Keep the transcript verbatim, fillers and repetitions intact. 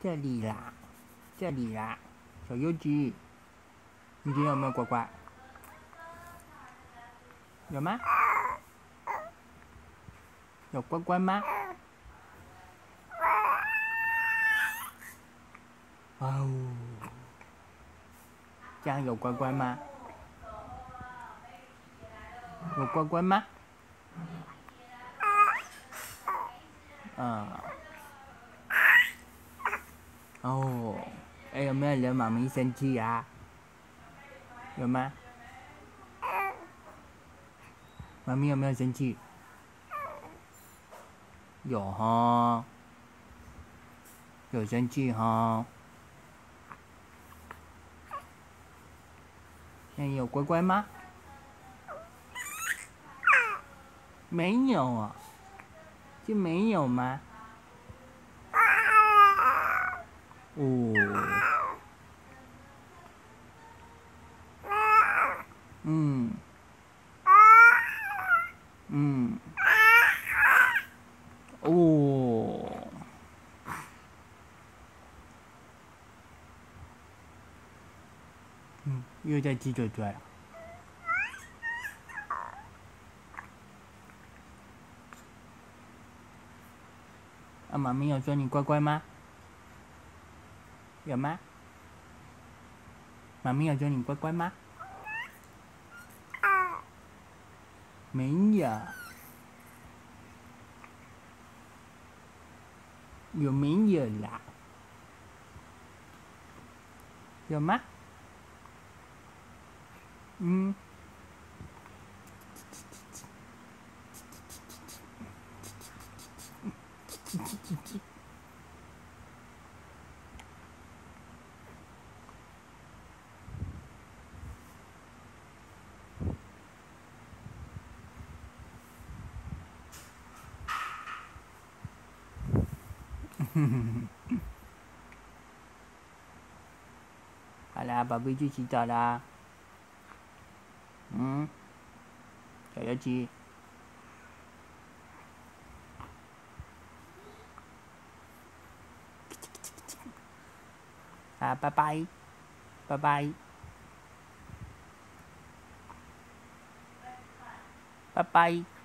这里啦，这里啦，小优鸡，你今天有没有乖乖？有吗？有乖乖吗？哇哦，这样有乖乖吗？有乖乖吗？嗯。哦，哎，有没有惹妈咪生气啊？有吗？妈咪有没有生气？有哈，有生气哈。那你有乖乖吗？没有啊，就没有吗？哦，嗯，嗯，哦，嗯，又在鸡嘴嘴了。啊，妈咪有说你乖乖吗？有吗？妈咪有说你乖乖吗？没有。有没有啦？有吗？嗯。好啦，宝贝去洗澡啦。嗯，小油鸡。啊，拜拜，拜拜，拜拜。